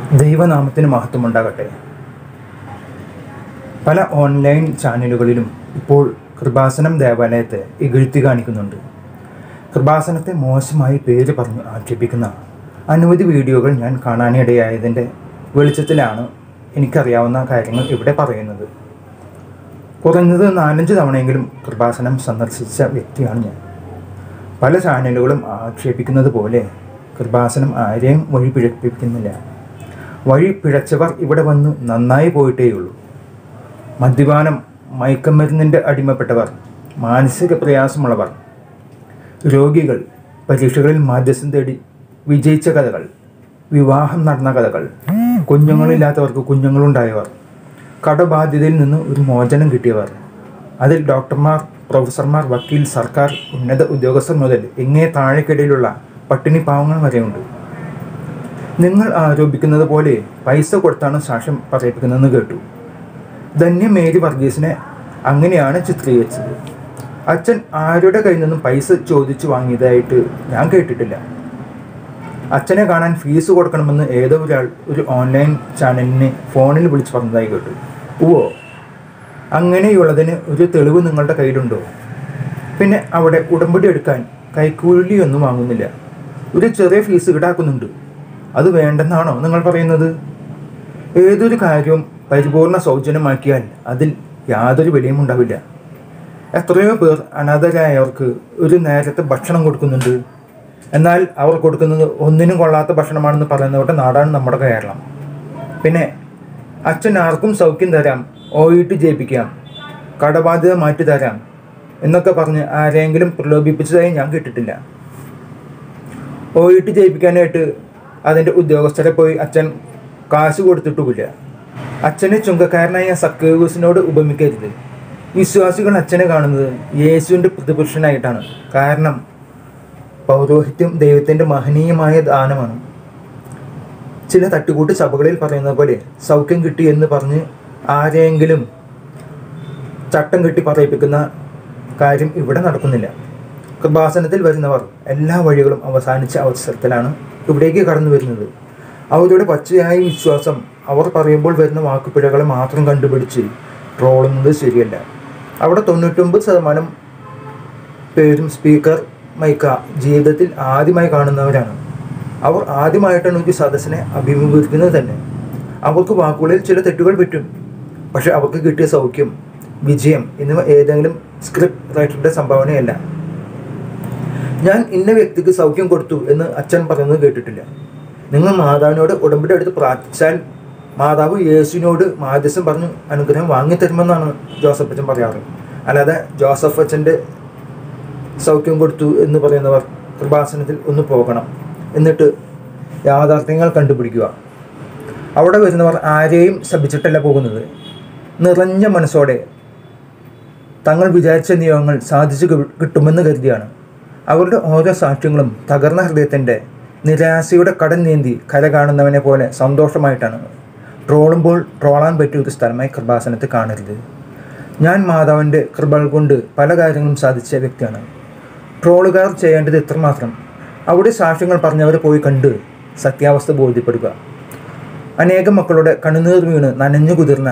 ദൈവനാമത്തിന് മഹത്വമുണ്ടാകട്ടെ. പല ഓൺലൈൻ ചാനലുകളിലും ഇപ്പോൾ കൃപാസനം ദേവാലയത്തെ ഇകഴ്ത്തി കാണിക്കുന്നുണ്ട്. കൃപാസനത്തെ മോശമായി പേര് പറഞ്ഞ് ആക്ഷേപിക്കുന്ന അനവധി വീഡിയോകൾ ഞാൻ കാണാനിടയായതിൻ്റെ വെളിച്ചത്തിലാണ് എനിക്കറിയാവുന്ന കാര്യങ്ങൾ ഇവിടെ പറയുന്നത്. കുറഞ്ഞത് 4-5 തവണയെങ്കിലും കൃപാസനം സന്ദർശിച്ച വ്യക്തിയാണ് ഞാൻ. പല ചാനലുകളും ആക്ഷേപിക്കുന്നത് പോലെ കൃപാസനം ആരെയും വഴി പിഴപ്പിക്കുന്നില്ല. വഴി പിഴച്ചവർ ഇവിടെ വന്ന് നന്നായി പോയിട്ടേയുള്ളൂ. മദ്യപാനം, മയക്കമരുന്നിൻ്റെ അടിമപ്പെട്ടവർ, മാനസിക പ്രയാസമുള്ളവർ, രോഗികൾ, പരീക്ഷകളിൽ മാധ്യസ്ഥം തേടി വിജയിച്ച കഥകൾ, വിവാഹം നടന്ന കഥകൾ, കുഞ്ഞുങ്ങളില്ലാത്തവർക്ക് കുഞ്ഞുങ്ങളുണ്ടായവർ, കടബാധ്യതയിൽ നിന്ന് ഒരു മോചനം കിട്ടിയവർ, അതിൽ ഡോക്ടർമാർ, പ്രൊഫസർമാർ, വക്കീൽ, സർക്കാർ ഉന്നത ഉദ്യോഗസ്ഥർ മുതൽ ഇങ്ങേ താഴെക്കിടയിലുള്ള പട്ടിണി പാവങ്ങൾ വരെയുണ്ട്. നിങ്ങൾ ആരോപിക്കുന്നത് പോലെ പൈസ കൊടുത്താണ് സാക്ഷ്യം പറയിപ്പിക്കുന്നതെന്ന് കേട്ടു. ധന്യ മേരി വർഗീസിനെ അങ്ങനെയാണ് ചിത്രീകരിച്ചത്. അച്ഛൻ ആരുടെ കയ്യിൽ നിന്നും പൈസ ചോദിച്ചു വാങ്ങിയതായിട്ട് ഞാൻ കേട്ടിട്ടില്ല. അച്ഛനെ കാണാൻ ഫീസ് കൊടുക്കണമെന്ന് ഏതോ ഒരാൾ ഒരു ഓൺലൈൻ ചാനലിനെ ഫോണിൽ വിളിച്ച് പറഞ്ഞതായി കേട്ടു. ഓ, അങ്ങനെയുള്ളതിന് ഒരു തെളിവ് നിങ്ങളുടെ കയ്യിലുണ്ടോ? പിന്നെ അവിടെ ഉടമ്പടി എടുക്കാൻ കൈക്കൂലിയൊന്നും വാങ്ങുന്നില്ല. ഒരു ചെറിയ ഫീസ് ഈടാക്കുന്നുണ്ട്. അത് വേണ്ടെന്നാണോ നിങ്ങൾ പറയുന്നത്? ഏതൊരു കാര്യവും പരിപൂർണ സൗജന്യമാക്കിയാൽ അതിൽ യാതൊരു വിലയും ഉണ്ടാവില്ല. എത്രയോ പേർ അനാഥരായവർക്ക് ഒരു നേരത്തെ ഭക്ഷണം കൊടുക്കുന്നുണ്ട്. എന്നാൽ അവർ കൊടുക്കുന്നത് ഒന്നിനും കൊള്ളാത്ത ഭക്ഷണമാണെന്ന് പറയുന്നവരുടെ നാടാണ് നമ്മുടെ കേരളം. പിന്നെ അച്ഛൻ ആർക്കും സൗഖ്യം തരാം, OET ജയിപ്പിക്കാം, കടബാധ്യത മാറ്റി തരാം എന്നൊക്കെ പറഞ്ഞ് ആരെങ്കിലും പ്രലോഭിപ്പിച്ചതായി ഞാൻ കേട്ടിട്ടില്ല. OET ജയിപ്പിക്കാനായിട്ട് അതിൻ്റെ ഉദ്യോഗസ്ഥരെ പോയി അച്ഛൻ കാശ് കൊടുത്തിട്ടുമില്ല. അച്ഛനെ ചുങ്കക്കാരനായ സക്കേവൂസിനോട് ഉപമിക്കരുത്. വിശ്വാസികൾ അച്ഛനെ കാണുന്നത് യേശുവിൻ്റെ പ്രതിപുരുഷനായിട്ടാണ്. കാരണം പൗരോഹിത്യം ദൈവത്തിൻ്റെ മഹനീയമായ ദാനമാണ്. ചില തട്ടുകൂട്ട് സഭകളിൽ പറയുന്നത് പോലെ സൗഖ്യം കിട്ടി എന്ന് പറഞ്ഞ് ആരെയെങ്കിലും ചട്ടം കെട്ടി പറയിപ്പിക്കുന്ന കാര്യം ഇവിടെ നടക്കുന്നില്ല. കൃപാസനത്തിൽ വരുന്നവർ എല്ലാ വഴികളും അവസാനിച്ച അവസരത്തിലാണ് ഇവിടേക്ക് കടന്നു വരുന്നത്. അവരുടെ പച്ചയായ വിശ്വാസം അവർ പറയുമ്പോൾ വരുന്ന വാക്കുപിഴകളെ മാത്രം കണ്ടുപിടിച്ച് ട്രോളുന്നത് ശരിയല്ല. അവിടെ 99% പേരും സ്പീക്കർ മൈക്ക ജീവിതത്തിൽ ആദ്യമായി കാണുന്നവരാണ്. അവർ ആദ്യമായിട്ടാണ് ഒരു സദസ്സിനെ അഭിമുഖീകരിക്കുന്നത് തന്നെ. അവർക്ക് വാക്കുകളിൽ ചില തെറ്റുകൾ പറ്റും. പക്ഷെ അവർക്ക് കിട്ടിയ സൗഖ്യം, വിജയം എന്നിവ ഏതെങ്കിലും സ്ക്രിപ്റ്റ് റൈറ്ററുടെ സംഭാവനയല്ല. ഞാൻ ഇന്ന വ്യക്തിക്ക് സൗഖ്യം കൊടുത്തു എന്ന് അച്ഛൻ പറയുന്നത് കേട്ടിട്ടില്ല. നിങ്ങൾ മാതാവിനോട് ഉടമ്പടി എടുത്ത് പ്രാർത്ഥിച്ചാൽ മാതാവ് യേശുവിനോട് മാധ്യസ്ഥം പറഞ്ഞ് അനുഗ്രഹം വാങ്ങിത്തരുമെന്നാണ് ജോസഫ് അച്ഛൻ പറയാറ്. അല്ലാതെ ജോസഫ് അച്ഛൻ്റെ സൗഖ്യം കൊടുത്തു എന്ന് പറയുന്നവർ കൃപാസനത്തിൽ ഒന്ന് പോകണം, എന്നിട്ട് യാഥാർത്ഥ്യങ്ങൾ കണ്ടുപിടിക്കുക. അവിടെ വരുന്നവർ ആരെയും ശപിച്ചിട്ടല്ല പോകുന്നത്. നിറഞ്ഞ മനസ്സോടെ തങ്ങൾ വിചാരിച്ച നിയമങ്ങൾ സാധിച്ചു കിട്ടുമെന്ന് കരുതിയാണ്. അവരുടെ ഓരോ സാക്ഷ്യങ്ങളും തകർന്ന ഹൃദയത്തിൻ്റെ നിരാശയുടെ കടൽ നീന്തി കര കാണുന്നവനെ പോലെ സന്തോഷമായിട്ടാണ്. ട്രോളുമ്പോൾ ട്രോളാൻ പറ്റിയ ഒരു സ്ഥലമായി കൃപാസനത്തെ കാണരുത്. ഞാൻ മാതാവിൻ്റെ കൃപകൾ കൊണ്ട് പല കാര്യങ്ങളും സാധിച്ച വ്യക്തിയാണ്. ട്രോളുകാർ ചെയ്യേണ്ടത് ഇത്രമാത്രം: അവിടെ സാക്ഷ്യങ്ങൾ പറഞ്ഞവരെ പോയി കണ്ട് സത്യാവസ്ഥ ബോധ്യപ്പെടുക. അനേകം മക്കളുടെ കണ്ണുനീർ വീണ് നനഞ്ഞു കുതിർന്ന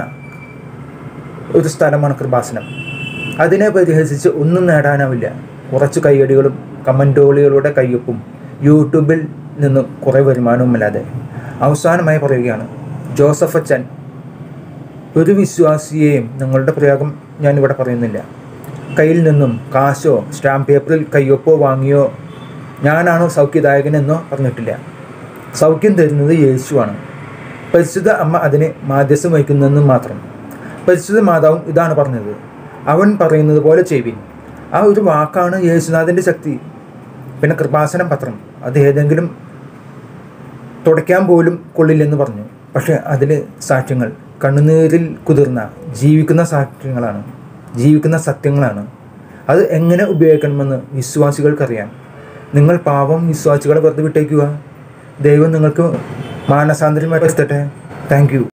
ഒരു സ്ഥലമാണ് കൃപാസനം. അതിനെ പരിഹസിച്ച് ഒന്നും നേടാനാവില്ല. കുറച്ച് കയ്യടികളും കമൻറ്റോളികളുടെ കയ്യൊപ്പും യൂട്യൂബിൽ നിന്ന് കുറേ വരുമാനവുമില്ലാതെ. അവസാനമായി പറയുകയാണ്, ജോസഫ് അച്ഛൻ ഒരു വിശ്വാസിയെയും, നിങ്ങളുടെ പ്രയോഗം ഞാനിവിടെ പറയുന്നില്ല, കയ്യിൽ നിന്നും കാശോ സ്റ്റാമ്പ് പേപ്പറിൽ കയ്യൊപ്പോ വാങ്ങിയോ ഞാനാണോ സൗഖ്യദായകനെന്നോ പറഞ്ഞിട്ടില്ല. സൗഖ്യം തരുന്നത് യേശുവാണ്. പരിശുദ്ധ അമ്മ അതിനെ മാധ്യസ്ഥം വഹിക്കുന്നതെന്ന് മാത്രം. പരിശുദ്ധ മാതാവും ഇതാണ് പറഞ്ഞത്: അവൻ പറയുന്നത് പോലെ ചെയ്യുവിൻ. ആ ഒരു വാക്കാണ് യേശുനാഥൻ്റെ ശക്തി. പിന്നെ കൃപാസനം പത്രം, അത് ഏതെങ്കിലും തുടയ്ക്കാൻ പോലും കൊള്ളില്ലെന്ന് പറഞ്ഞു. പക്ഷേ അതിൽ സാക്ഷ്യങ്ങൾ കണ്ണുനീരിൽ കുതിർന്ന ജീവിക്കുന്ന സാക്ഷ്യങ്ങളാണ്, ജീവിക്കുന്ന സത്യങ്ങളാണ്. അത് എങ്ങനെ ഉപയോഗിക്കണമെന്ന് വിശ്വാസികൾക്കറിയാം. നിങ്ങൾ പാവം വിശ്വാസികളെ വെറുതെ വിട്ടേക്കുക. ദൈവം നിങ്ങൾക്ക് മാനസാന്തരം വരുത്തട്ടെ. Thank you.